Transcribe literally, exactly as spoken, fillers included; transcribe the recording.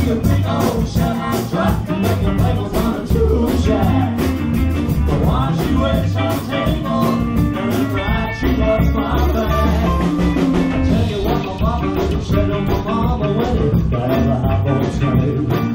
a big old Chevron truck making labels on a tool shack. But while she waits on the table, and at night she loves my back. I tell you what, my mama didn't say to my mama when it got out of the high boy slave.